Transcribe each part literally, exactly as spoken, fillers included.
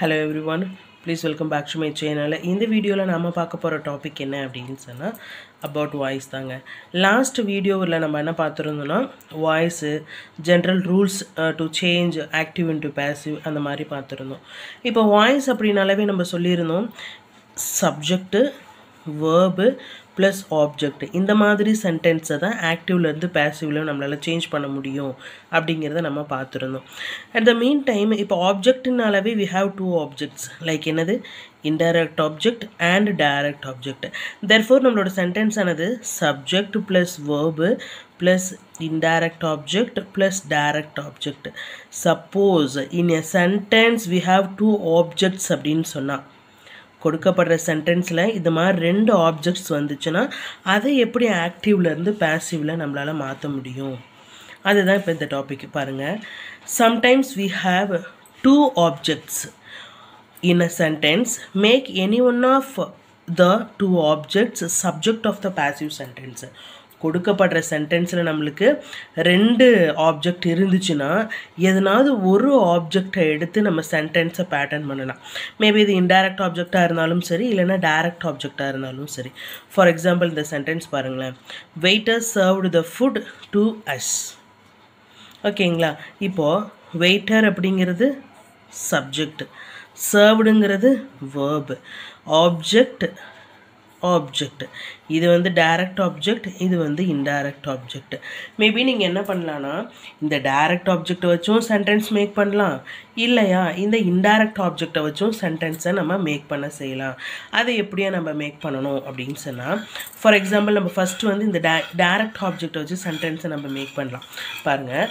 Hello everyone, please welcome back to my channel. In the video la nama paaka pora topic enna appdinu sonna about voice thanga. Last video la nama enna paathirundona voice general rules uh, to change active into passive and mari paathirundom. Ipo voice appdinalave nama sollirundom subject verb plus object இந்த மாதிரி சென்டென்ஸை தான் ஆக்டிவ்லேருந்து பேசிவ்ல நம்மளால் change பண்ண முடியும் அப்படிங்கிறத நம்ம பார்த்துருந்தோம். அட் த மீன் டைம் இப்போ ஆப்ஜெக்ட்னாலவே we have two objects like என்னது indirect object and direct object. Therefore நம்மளோட சென்டென்ஸ் ஆனது subject plus verb plus indirect object plus direct object. Suppose in a sentence we have two objects அப்படின்னு சொன்னால் கொடுக்கப்படுற சென்டென்ஸில் இது மாதிரி ரெண்டு ஆப்ஜெக்ட்ஸ் வந்துச்சுன்னா அதை எப்படி ஆக்டிவ்லேருந்து பேசிவில் நம்மளால் மாற்ற முடியும் அதுதான் இப்போ இந்த டாபிக். பாருங்கள், sometimes we have two objects in a sentence. Make any one of the two objects subject of the passive sentence. கொடுக்கப்படுற சென்டென்ஸில் நம்மளுக்கு ரெண்டு ஆப்ஜெக்ட் இருந்துச்சுன்னா எதனாவது ஒரு ஆப்ஜெக்டை எடுத்து நம்ம சென்டென்ஸை பேட்டர்ன் பண்ணலாம். மேபி இது இன்டைரக்ட் ஆப்ஜெக்டாக இருந்தாலும் சரி, இல்லைனா டைரக்ட் ஆப்ஜெக்டாக இருந்தாலும் சரி. ஃபார் எக்ஸாம்பிள் இந்த சென்டென்ஸ் பாருங்களேன், waiter served the food to us. ஓகேங்களா, இப்போது வெயிட்டர் அப்படிங்கிறது சப்ஜெக்ட், சர்வ்டுங்கிறது வேர்பு, ஆப்ஜெக்ட் ஆப்ஜெக்ட். இது வந்து டைரக்ட் ஆப்ஜெக்ட், இது வந்து இன்டைரக்ட் ஆப்ஜெக்ட். மேபி நீங்கள் என்ன பண்ணலான்னா இந்த டைரக்ட் ஆப்ஜெக்டை வச்சும் சென்டென்ஸ் மேக் பண்ணலாம், இல்லையா இந்த இன்டைரக்ட் ஆப்ஜெக்டை வச்சும் சென்டென்ஸை நம்ம மேக் பண்ண செய்யலாம். அதை எப்படியா நம்ம மேக் பண்ணணும் அப்படின்னு சொன்னால், ஃபார் எக்ஸாம்பிள் நம்ம ஃபஸ்ட்டு வந்து இந்த டே டைரக்ட் ஆப்ஜெக்டை வச்சு சென்டென்ஸை நம்ம மேக் பண்ணலாம். பாருங்கள்,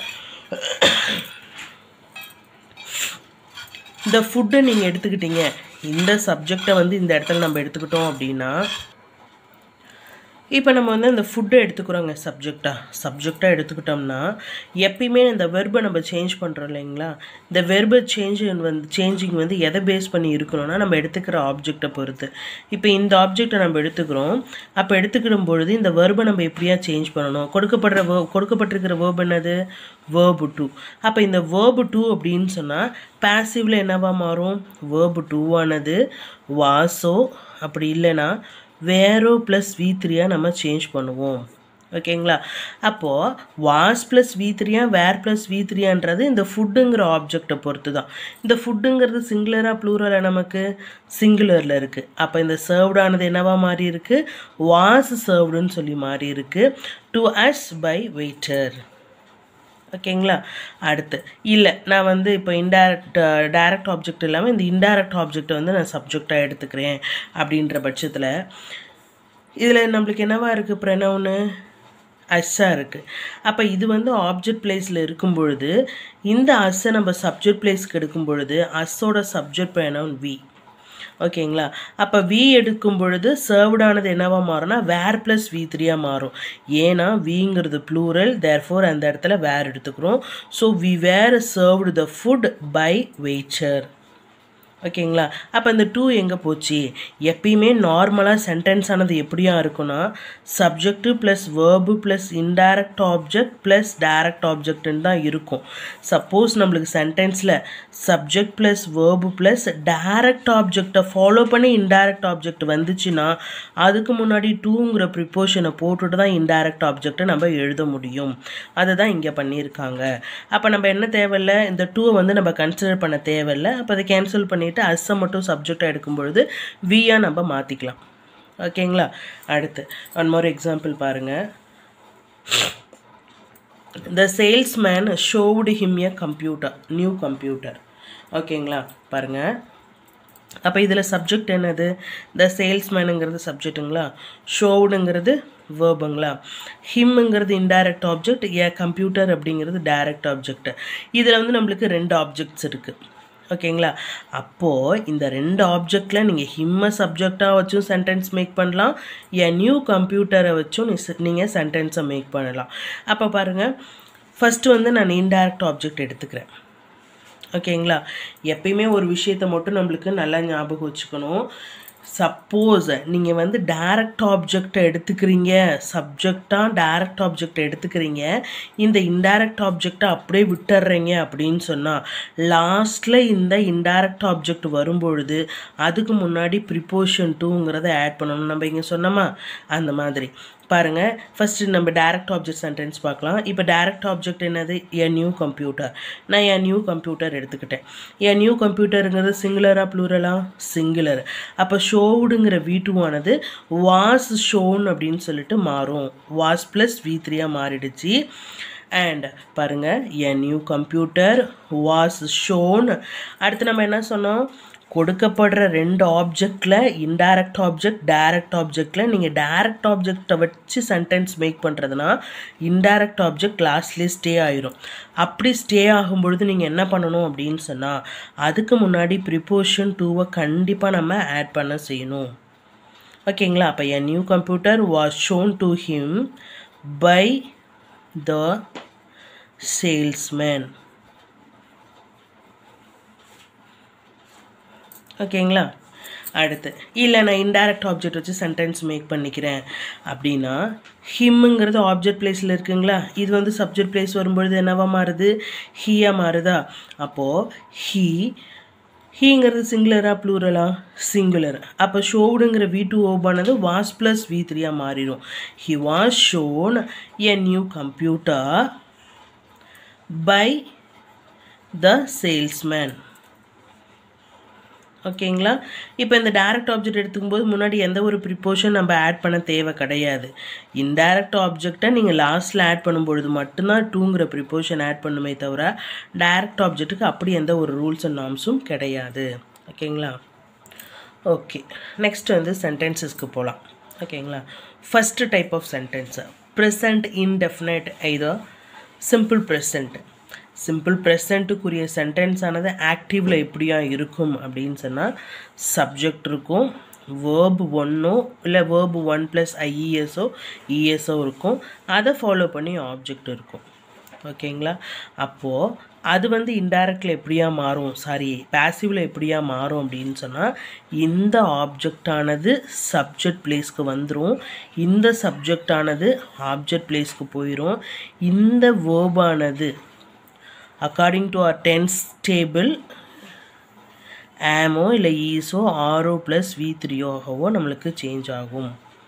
இந்த ஃபுட்டை நீங்கள் எடுத்துக்கிட்டீங்க, இந்த சப்ஜெக்டை வந்து இந்த இடத்துல நம்ம எடுத்துக்கிட்டோம் அப்படின்னா, இப்போ நம்ம வந்து அந்த ஃபுட்டை எடுத்துக்கிறோங்க சப்ஜெக்டாக சப்ஜெக்டாக எடுத்துக்கிட்டோம்னா எப்பயுமே இந்த வெர்பை நம்ம சேஞ்ச் பண்ணுறோம் இல்லைங்களா. இந்த வெர்பை சேஞ்ச் வந்து சேஞ்சிங் வந்து எதை பேஸ் பண்ணி இருக்கணும்னா நம்ம எடுத்துக்கிற ஆப்ஜெக்டை பொறுத்து. இப்போ இந்த ஆப்ஜெக்டை நம்ம எடுத்துக்கிறோம், அப்போ எடுத்துக்கிடும் பொழுது இந்த வெர்பை நம்ம எப்படியா சேஞ்ச் பண்ணணும். கொடுக்கப்படுற வே கொடுக்கப்பட்டிருக்கிற வேர்ப் என்னது, வேர்பு டூ. அப்போ இந்த வேர்பு டூ அப்படின்னு சொன்னால் பேசிவில் என்னவா மாறும், வேர்பு டூவானது வாசோ, அப்படி இல்லைன்னா வேரோ ப்ளஸ் வி த்ரீயாக நம்ம சேஞ்ச் பண்ணுவோம். ஓகேங்களா, அப்போது வாஸ் ப்ளஸ் வி த்ரீயா வேர் ப்ளஸ் வி த்ரீயான்றது இந்த ஃபுட்டுங்கிற ஆப்ஜெக்டை பொறுத்து தான். இந்த ஃபுட்டுங்கிறது சிங்குலராக ப்ளூரலாக நமக்கு சிங்குலரில் இருக்குது. அப்போ இந்த சர்வ்டானது என்னவா மாறி இருக்குது, வாஸ் சர்வ்டுன்னு சொல்லி மாறி இருக்குது டு அஸ் பை வெயிட்டர். ஓகேங்களா, அடுத்து இல்லை நான் வந்து இப்போ இன்டைரக்ட் டைரக்ட் ஆப்ஜெக்ட் இல்லாமல் இந்த இன்டைரக்ட் ஆப்ஜெக்டை வந்து நான் சப்ஜெக்டாக எடுத்துக்கிறேன் அப்படின்ற பட்சத்தில் இதில் நம்மளுக்கு என்னவா இருக்குது, ப்ரொனவுனு அஸ்ஸாக இருக்குது. அப்போ இது வந்து ஆப்ஜெக்ட் பிளேஸில் இருக்கும் பொழுது இந்த அஸ்ஸை நம்ம சப்ஜெக்ட் பிளேஸ்க்கு எடுக்கும் பொழுது அஸ்ஸோட சப்ஜெக்ட் ப்ரொனவுன் வி. ஓகேங்களா, அப்போ வி எடுக்கும் பொழுது சர்வ்டானது என்னவா மாறும்னா வேர் ப்ளஸ் வி த்ரீயாக மாறும். ஏன்னா விங்கிறது ப்ளூரல், தேர்ஃபோர் அந்த இடத்துல வேர் எடுத்துக்கிறோம். So we were served the food by waiter. ஓகேங்களா, அப்போ இந்த டூ எங்கே போச்சு. எப்பயுமே நார்மலாக சென்டென்ஸ் ஆனது எப்படியா இருக்குன்னா subject plus verb plus indirect object plus direct ஆப்ஜெக்ட்னு தான் இருக்கும். சப்போஸ் நம்மளுக்கு சென்டென்ஸில் subject plus verb plus direct ஆப்ஜெக்டை ஃபாலோ பண்ணி இன்டைரக்ட் ஆப்ஜெக்ட் வந்துச்சுன்னா அதுக்கு முன்னாடி டூங்கிற ப்ரிப்போஷனை போட்டுட்டு தான் இன்டைரக்ட் ஆப்ஜெக்டை நம்ம எழுத முடியும். அதை தான் இங்கே பண்ணியிருக்காங்க. அப்போ நம்ம என்ன தேவையில்லை, இந்த டூவை வந்து நம்ம கன்சிடர் பண்ண தேவையில்லை. அப்போ அதை கேன்சல் பண்ணி அஸ்ஸை மட்டும் சப்ஜெக்டாக எடுக்கும் பொழுது வியா நம்ம மாற்றிக்கலாம். ஓகேங்களா, அடுத்து ஒன் மோர் எக்ஸாம்பிள் பாருங்கள். The salesman showed him a computer, new computer. ஓகேங்களா, பாருங்கள், அப்போ இதில் சப்ஜெக்ட் என்னது, த சேல்ஸ்மேனுங்கிறது சப்ஜெக்ட்டுங்களா, ஷோவுடுங்கிறது வேர்புங்களா, ஹிம்ங்கிறது இன்டைரக்ட் ஆப்ஜெக்ட், ஏ கம்ப்யூட்டர் அப்படிங்கிறது டைரக்ட் ஆப்ஜெக்ட். இதில் வந்து நம்மளுக்கு ரெண்டு ஆப்ஜெக்ட்ஸ் இருக்குது. ஓகேங்களா, அப்போது இந்த ரெண்டு ஆப்ஜெக்டில் நீங்கள் ஹிம்மை சப்ஜெக்டாக வச்சும் சென்டென்ஸ் மேக் பண்ணலாம், எ நியூ கம்ப்யூட்டரை வச்சும் நீங்கள் சென்டென்ஸை மேக் பண்ணலாம். அப்போ பாருங்கள், ஃபஸ்ட்டு வந்து நான் இன்டைரக்ட் ஆப்ஜெக்ட் எடுத்துக்கிறேன். ஓகேங்களா, எப்பயுமே ஒரு விஷயத்தை மட்டும் நம்மளுக்கு நல்லா ஞாபகம் வச்சுக்கணும். சப்போஸ் நீங்கள் வந்து டைரக்ட் ஆப்ஜெக்டை எடுத்துக்கிறீங்க, சப்ஜெக்டாக டைரக்ட் ஆப்ஜெக்டை எடுத்துக்கிறீங்க, இந்த இன்டைரக்ட் ஆப்ஜெக்டை அப்படியே விட்டுறீங்க அப்படின்னு சொன்னால் லாஸ்ட்டில் இந்த இன்டைரக்ட் ஆப்ஜெக்ட் வரும்பொழுது அதுக்கு முன்னாடி ப்ரிப்போஷன் டூங்கிறத ஆட் பண்ணணும். நம்ம இங்கே சொன்னோமா அந்த மாதிரி பாருங்கள். ஃபஸ்ட்டு நம்ம டைரக்ட் ஆப்ஜெக்ட் சென்டென்ஸ் பார்க்கலாம். இப்போ டைரக்ட் ஆப்ஜெக்ட் என்னது? A new computer. நான் என் நியூ கம்ப்யூட்டர் எடுத்துக்கிட்டேன். என் நியூ கம்ப்யூட்டருங்கிறது சிங்குலரா ப்ளூரலா? சிங்குலர். அப்போ ஷோவுடுங்கிற வி டூ ஆனது வாஸ் ஷோன் அப்படின்னு சொல்லிட்டு மாறும். வாஸ் ப்ளஸ் வி த்ரீயாக மாறிடுச்சு. அண்ட் பாருங்கள், a new computer was shown. அடுத்து நம்ம என்ன சொன்னோம்? கொடுக்கப்படுற ரெண்டு ஆப்ஜெக்டில் இன்டைரக்ட் ஆப்ஜெக்ட் டைரக்ட் ஆப்ஜெக்டில் நீங்கள் டைரக்ட் ஆப்ஜெக்டை வச்சு சென்டென்ஸ் மேக் பண்ணுறதுனா இன்டைரக்ட் ஆப்ஜெக்ட் லாஸ்ட்லேயே ஸ்டே ஆயிரும். அப்படி ஸ்டே ஆகும்பொழுது நீங்கள் என்ன பண்ணணும் அப்படின்னு சொன்னால் அதுக்கு முன்னாடி ப்ரிப்போஷன் டூவை கண்டிப்பாக நம்ம ஆட் பண்ண செய்யணும். ஓகேங்களா? அப்போ a new computer was shown to him by the salesman. ஓகேங்களா? அடுத்து இல்லை நான் இன்டைரக்ட் ஆப்ஜெக்ட் வச்சு சென்டென்ஸ் மேக் பண்ணிக்கிறேன் அப்படின்னா ஹிம்முங்கிறது ஆப்ஜெக்ட் பிளேஸில் இருக்குங்களா, இது வந்து சப்ஜெக்ட் பிளேஸ் வரும்பொழுது என்னவா மாறுது? ஹீயாக மாறுதா? அப்போது ஹீ ஹீங்கிறது சிங்குலரா ப்ளூரலா? சிங்குலர். அப்போ ஷோவுடுங்கிற வி டூ ஓபானது வாஸ் ப்ளஸ் வி த்ரீயாக மாறிடும். He was shown a new computer by the salesman. ஓகேங்களா? இப்போ இந்த டைரக்ட் ஆப்ஜெக்ட் எடுத்துக்கும்போது முன்னாடி எந்த ஒரு ப்ரிப்போஷன் நம்ம ஆட் பண்ண தேவை கிடையாது. இன்டைரக்ட் ஆப்ஜெக்டை நீங்கள் லாஸ்ட்டில் ஆட் பண்ணும்பொழுது மட்டும்தான் டூங்கிற ப்ரிப்போஷன் ஆட் பண்ணுமே தவிர டைரக்ட் ஆப்ஜெக்ட்டுக்கு அப்படி எந்த ஒரு ரூல்ஸ் அண்ட் நார்ம்ஸும் கிடையாது. ஓகேங்களா? ஓகே, நெக்ஸ்ட் வந்து சென்டென்சஸ்க்கு போகலாம். ஓகேங்களா? First type of sentence present indefinite either simple present. Simple ப்ரெசண்ட்டுக்குரிய சென்டென்ஸ் ஆனது ஆக்டிவில் எப்படியா இருக்கும் அப்படின்னு சொன்னால் சப்ஜெக்ட் இருக்கும், வேர்பு ஒன்னோ இல்லை வேர்பு ஒன் ப்ளஸ் ஐஇஎஸ்ஓ இஎஸ்ஓ இருக்கும், அதை ஃபாலோ பண்ணி ஆப்ஜெக்ட் இருக்கும். ஓகேங்களா? அப்போது அது வந்து இன்டைரக்டில் எப்படியா மாறும், சாரி பேசிவில் எப்படியா மாறும் அப்படின்னு சொன்னால் இந்த ஆப்ஜெக்டானது சப்ஜெக்ட் பிளேஸ்க்கு வந்துடும், இந்த சப்ஜெக்டானது ஆப்ஜெக்ட் பிளேஸ்க்கு போயிடும், இந்த வேர்பானது according to our tense table ஆமோ இல்லை ஈஸோ ஆரோ ப்ளஸ் வி த்ரீயோகவோ நம்மளுக்கு சேஞ்ச் ஆகும்.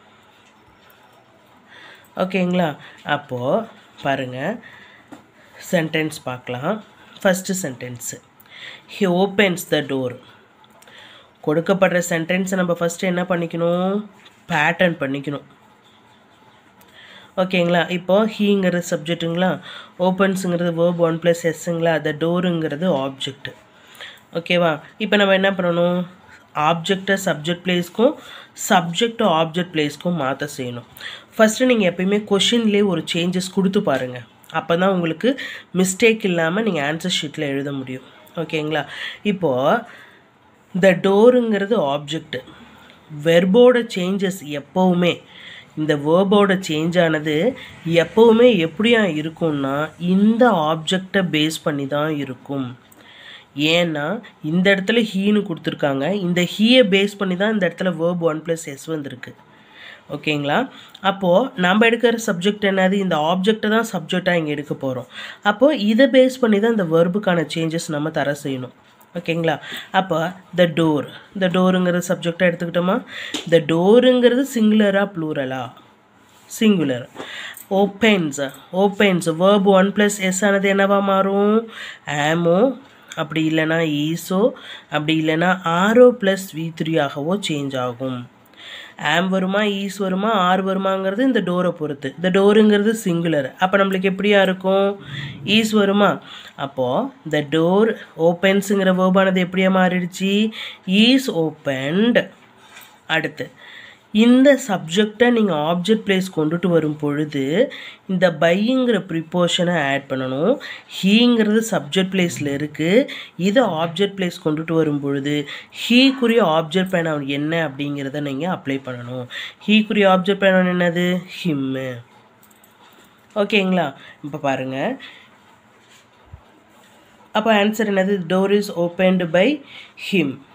ஓகேங்களா? அப்போது பாருங்கள் சென்டென்ஸ் பார்க்கலாம். First sentence he opens the door. கொடுக்கப்படுற சென்டென்ஸை நம்ம ஃபஸ்ட்டு என்ன பண்ணிக்கணும்? பேட்டர்ன் பண்ணிக்கணும். ஓகேங்களா? இப்போது ஹீங்கிறது சப்ஜெக்ட்டுங்களா, ஓப்பன்ஸுங்கிறது வேர்ப் ஒன் ப்ளஸ் எஸ்ஸுங்களா, த டோருங்கிறது ஆப்ஜெக்ட். ஓகேவா? இப்போ நம்ம என்ன பண்ணணும்? ஆப்ஜெக்டை சப்ஜெக்ட் பிளேஸ்க்கும் சப்ஜெக்டை ஆப்ஜெக்ட் பிளேஸ்க்கும் மாற்ற செய்யணும். ஃபஸ்ட்டு நீங்கள் எப்பயுமே கொஷின்லேயே ஒரு சேஞ்சஸ் கொடுத்து பாருங்கள். அப்போ தான் உங்களுக்கு மிஸ்டேக் இல்லாமல் நீங்கள் ஆன்சர் ஷீட்டில் எழுத முடியும். ஓகேங்களா? இப்போது த டோருங்கிறது ஆப்ஜெக்ட். வெர்போட சேஞ்சஸ் எப்போவுமே இந்த வேர்போட சேஞ்ச் ஆனது எப்போவுமே எப்படியா இருக்கும்னா இந்த ஆப்ஜெக்டை பேஸ் பண்ணி தான் இருக்கும். ஏன்னா இந்த இடத்துல ஹீன்னு கொடுத்துருக்காங்க, இந்த ஹீயை பேஸ் பண்ணி தான் இந்த இடத்துல வேர்ப் ஒன் ப்ளஸ் எஸ் வந்திருக்கு. ஓகேங்களா? அப்போது நம்ம எடுக்கிற சப்ஜெக்ட் என்னது? இந்த ஆப்ஜெக்டை தான் சப்ஜெக்டாக இங்கே எடுக்க போகிறோம். அப்போது இதை பேஸ் பண்ணி தான் இந்த வேர்புக்கான சேஞ்சஸ் நம்ம தர செய்யணும். ஓகேங்களா? அப்போ த டோர், த டோருங்கிறது சப்ஜெக்டாக எடுத்துக்கிட்டோமா? த டோருங்கிறது சிங்குலரா ப்ளூரலா? Singular. Opens, opens verb one plus S ஆனது என்னவா மாறும்? ஆமோ, அப்படி இல்லைனா ஈஸோ, அப்படி இல்லைனா ஆரோ ப்ளஸ் வி த்ரீ ஆகவோ சேஞ்ச் ஆகும். ஆம் வருமா, ஈஸ் வருமா, ஆர் வருமாங்கிறது இந்த டோரை பொறுத்து. இந்த டோருங்கிறது சிங்குலர், அப்போ நம்மளுக்கு எப்படியா இருக்கும்? ஈஸ் வருமா? அப்போது த டோர் ஓப்பன்ஸுங்கிற வேர்பானது எப்படியா மாறிடுச்சு? Is opened. அடுத்து இந்த சப்ஜெக்டை நீங்கள் ஆப்ஜெக்ட் பிளேஸ் கொண்டுட்டு வரும் பொழுது இந்த பைங்கிற ப்ரிப்போஷனை ஆட் பண்ணணும். ஹீங்கிறது சப்ஜெக்ட் பிளேஸில் இருக்குது, இதை ஆப்ஜெக்ட் பிளேஸ் கொண்டுட்டு வரும் பொழுது ஹீக்குரிய ஆப்ஜெக்ட் ப்ரொனவுன் என்ன அப்படிங்கிறத நீங்கள் அப்ளை பண்ணணும். ஹீக்குரிய ஆப்ஜெக்ட் ப்ரொனவுன் என்னது? ஹிம்மு. ஓகேங்களா? இப்போ பாருங்கள், அப்போ ஆன்சர் என்னது? Door is opened by him.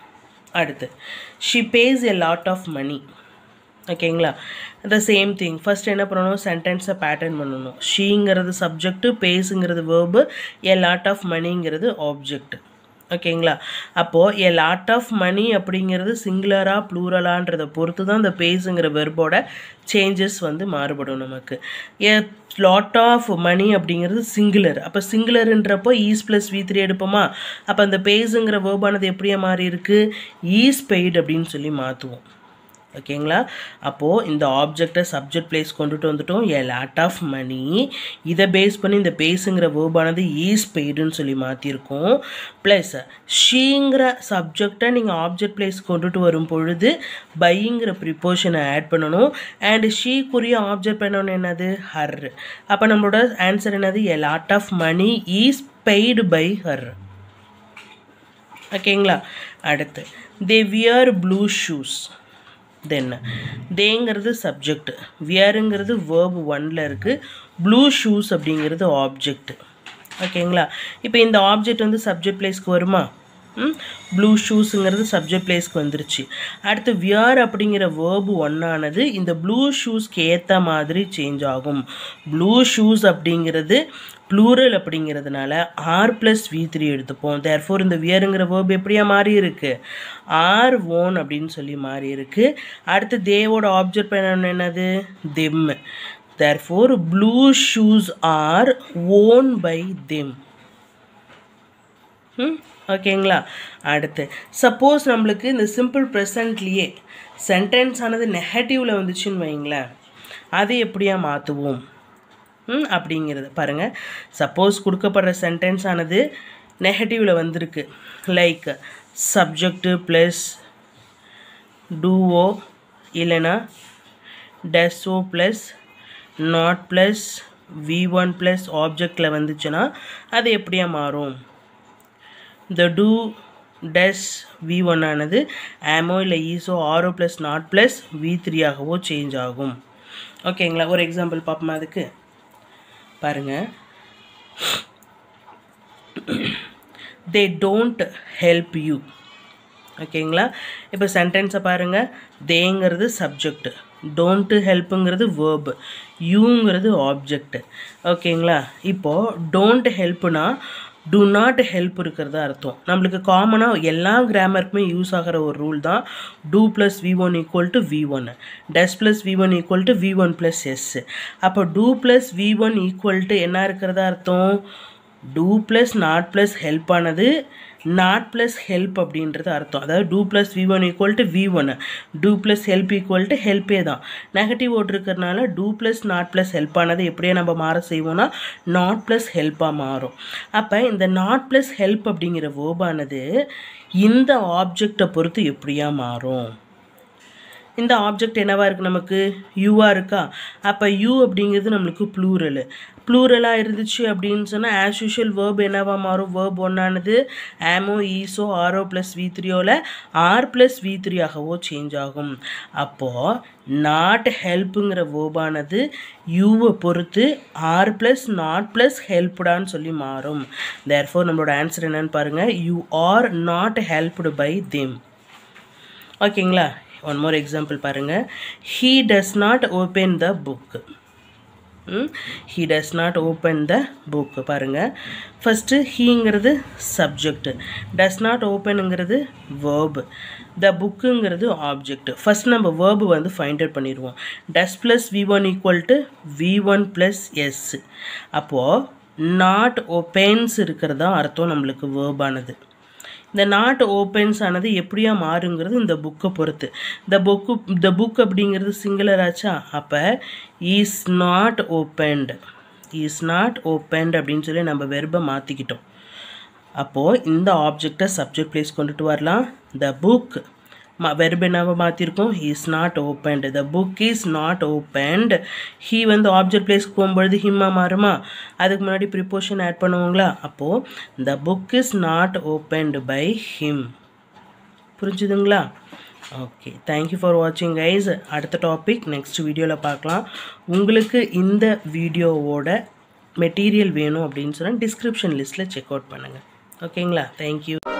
அடுத்து she pays a lot of money. ஓகேங்களா, the same thing. first என்ன பண்ணணும், சென்டென்ஸை பேட்டர்ன் பண்ணணும். ஷீங்கிறது சப்ஜெக்ட், பேஸுங்கிறது வேர்பு, a lot of moneyங்கிறது ஆப்ஜெக்ட். ஓகேங்களா, அப்போது a lot of money அப்படிங்கிறது சிங்குலரா ப்ளூரலான்றதை பொறுத்து தான் இந்த பேஸுங்கிற வெர்போட சேஞ்சஸ் வந்து மாறுபடும். நமக்கு a lot of money அப்படிங்கிறது சிங்குலர். அப்போ சிங்குலருன்றப்போ ஈஸ் ப்ளஸ் வி த்ரீ எடுப்போமா, அப்போ அந்த பேஸுங்கிற வேர்பானது எப்படியே மாறி இருக்கு, ஈஸ் பெய்டு அப்படின்னு சொல்லி மாற்றுவோம். ஓகேங்களா, அப்போது இந்த ஆப்ஜெக்டை சப்ஜெக்ட் பிளேஸ் கொண்டுட்டு வந்துட்டோம், a lot of money. இதை பேஸ் பண்ணி இந்த பேஸுங்கிற வேர்பானது ஈஸ் பெய்டுன்னு சொல்லி மாற்றிருக்கோம். ப்ளஸ் ஷீங்கிற சப்ஜெக்டை நீங்கள் ஆப்ஜெக்ட் பிளேஸ் கொண்டுட்டு வரும் பொழுது பைங்கிற ப்ரிப்போஷனை ஆட் பண்ணணும். அண்ட் ஷீக்குரிய ஆப்ஜெக்ட் பண்ணணும் என்னது, ஹர். அப்போ நம்மளோட ஆன்சர் என்னது, a lot of money is paid by her. ஓகேங்களா, அடுத்து they wear blue shoes. Then தேங்கிறது சப்ஜெக்ட், வியருங்கிறது வேர்ப் ஒன்னில் இருக்குது, ப்ளூ ஷூஸ் அப்படிங்கிறது ஆப்ஜெக்ட். ஓகேங்களா, இப்போ இந்த ஆப்ஜெக்ட் வந்து சப்ஜெக்ட் பிளேஸ்க்கு வருமா, ப்ளூ ஷூஸுங்கிறது சப்ஜெக்ட் பிளேஸ்க்கு வந்துருச்சு. அடுத்து வியர் அப்படிங்கிற வேர்பு ஒன்னானது இந்த ப்ளூ ஷூஸ்க்கு ஏற்ற மாதிரி சேஞ்ச் ஆகும். ப்ளூ ஷூஸ் அப்படிங்கிறது ப்ளூரல் அப்படிங்கிறதுனால ஆர் ப்ளஸ் வி த்ரீ எடுத்துப்போம். தேர்ஃபோர் இந்த வியருங்கிற வேர்பு எப்படியா மாறி இருக்கு, ஆர் ஓன் அப்படின்னு சொல்லி மாறி இருக்கு. அடுத்து தேவோட ஆப்ஜெக்ட் பண்ணணும் என்னது, them. Therefore blue shoes are worn by them. ம் ஓகேங்களா, அடுத்து சப்போஸ் நம்மளுக்கு இந்த சிம்பிள் ப்ரெசன்ட்லேயே சென்டென்ஸ் ஆனது நெகட்டிவில் வந்துச்சுன்னு வைங்களேன், அதை எப்படியா மாற்றுவோம் ம் அப்படிங்கிறது பாருங்கள். சப்போஸ் கொடுக்கப்படுற சென்டென்ஸ் ஆனது நெகட்டிவில் வந்திருக்கு, லைக் சப்ஜெக்டு ப்ளஸ் டூஓ இல்லைன்னா டெஸ்ஓ plus not plus V one plus ஆப்ஜெக்டில் வந்துச்சுன்னா அது எப்படியா மாறும், the do dash V one ஆனது ஆமோ இல்லை ஈஸோ ஆரோ plus not plus V three ஆகவோ சேஞ்ச் ஆகும். ஓகேங்களா, ஒரு எக்ஸாம்பிள் பார்ப்போமா அதுக்கு பாருங்கள். they don't help you. ஓகேங்களா, இப்போ சென்டென்ஸை பாருங்கள். தேங்கிறது சப்ஜெக்ட், டோன்ட்டு ஹெல்ப்புங்கிறது வேர்பு, யூங்கிறது ஆப்ஜெக்ட். ஓகேங்களா, இப்போது டோன்ட் ஹெல்ப்புனா do not help இருக்கிறதா அர்த்தம். நம்மளுக்கு காமனாக எல்லா கிராமருக்குமே யூஸ் ஆகிற ஒரு ரூல் தான் do plus V one equal to V one, does plus V one equal to V one plus s. அப்போ do plus V one equal to என்ன இருக்கிறதா அர்த்தம், do plus not plus help ஆனது not plus help அப்படின்றது அர்த்தம். அதாவது do plus V one equal to V one, do plus help equal to ஹெல்ப்பே தான். நெகட்டிவ் ஓட்டு இருக்கிறதுனால do plus not plus help ஆனது எப்படியே நம்ம மாற செய்வோம்னா not plus help-ஆக மாறும். அப்போ இந்த not plus help அப்படிங்கிற வேர்பானது இந்த ஆப்ஜெக்டை பொறுத்து எப்படியா மாறும். இந்த ஆப்ஜெக்ட் என்னவா இருக்குது, நமக்கு யூவாக இருக்கா. அப்போ யூ அப்படிங்கிறது நம்மளுக்கு ப்ளூரலு. ப்ளூரலாக இருந்துச்சு அப்படின்னு சொன்னால் ஆஸ் யூஷுவல் வேர்ப் என்னவா மாறும், வேர்ப் ஒன்னானது ஆமோ ஈஸோ ஆரோ ப்ளஸ் வி த்ரீயோவில் ஆர் ப்ளஸ் வி த்ரீ ஆகவோ சேஞ்ச் ஆகும். அப்போது நாட் ஹெல்ப்புங்கிற வேர்பானது யூவை பொறுத்து ஆர் ப்ளஸ் நாட் ப்ளஸ் ஹெல்ப்டான்னு சொல்லி மாறும். தேர்ஃபோர் நம்மளோட ஆன்சர் என்னன்னு பாருங்கள், you are not helped by them. ஓகேங்களா, ஒன் மோர் எக்ஸாம்பிள் பாருங்கள். he does not open the book. he does not open the book. பாருங்கள், ஃபஸ்ட்டு ஹீங்கிறது சப்ஜெக்ட், does not openங்கிறது verb, the bookங்கிறது ஆப்ஜெக்ட். ஃபஸ்ட் நம்ம verb வந்து ஃபைண்ட் அவுட் பண்ணிடுவோம். does plus V one equal to V one plus S. அப்போது not opens இருக்கிறதா அர்த்தம் நம்மளுக்கு verb ஆனது. இந்த நாட் ஓப்பன்ஸ் ஆனது எப்படியா மாறுங்கிறது இந்த புக்கை பொறுத்து. இந்த புக்கு இந்த புக் அப்படிங்கிறது சிங்குலர் ஆச்சா, அப்போ is not opened, is not opened அப்படின்னு சொல்லி நம்ம வெர்பை மாற்றிக்கிட்டோம். அப்போது இந்த ஆப்ஜெக்டை சப்ஜெக்ட் பிளேஸ் கொண்டுட்டு வரலாம். த புக் வெர்பை நம்ம மாற்றிருக்கோம், is not opened, the book is not opened. He வந்து ஆப்ஜெக்ட் பிளேஸ்க்கு போகும்பொழுது ஹிம்மா மாறுமா, அதுக்கு முன்னாடி ப்ரிப்போஷன் ஆட் பண்ணுவாங்களா. அப்போது the book is not opened by him. புரிஞ்சுதுங்களா? ஓகே, தேங்க்யூ ஃபார் வாட்சிங் கைஸ். அடுத்த டாபிக் நெக்ஸ்ட் வீடியோவில் பார்க்கலாம். உங்களுக்கு இந்த வீடியோவோட மெட்டீரியல் வேணும் அப்படின்னு சொன்னால் டிஸ்கிரிப்ஷன் லிஸ்ட்டில் செக் அவுட் பண்ணுங்கள். ஓகேங்களா? தேங்க்யூ.